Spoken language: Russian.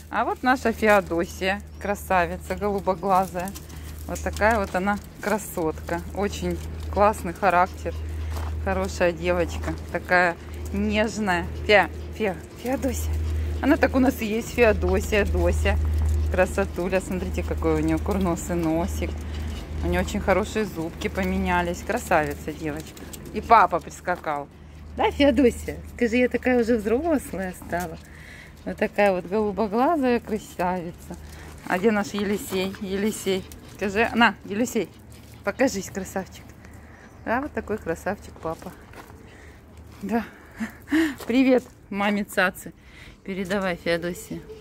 А вот наша Феодосия, красавица, голубоглазая. Вот такая вот она красотка. Очень классный характер. Хорошая девочка. Такая нежная. Феодосия. Она так у нас и есть, Феодосия, Дося. Красотуля. Смотрите, какой у нее курносый носик. У нее очень хорошие зубки поменялись. Красавица девочка. И папа прискакал. Да, Феодосия? Скажи, я такая уже взрослая стала. Вот такая вот голубоглазая красавица. А где наш Елисей? Елисей. Скажи, на, Елисей, покажись, красавчик. Да, вот такой красавчик папа. Да. Привет, маме Цацы. Передавай, Феодосия.